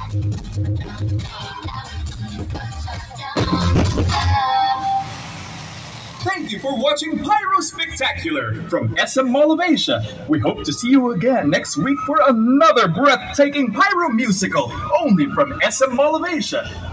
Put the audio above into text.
Thank you for watching Pyro Spectacular from SM Mall of Asia. We hope to see you again next week for another breathtaking Pyro musical, only from SM Mall of Asia.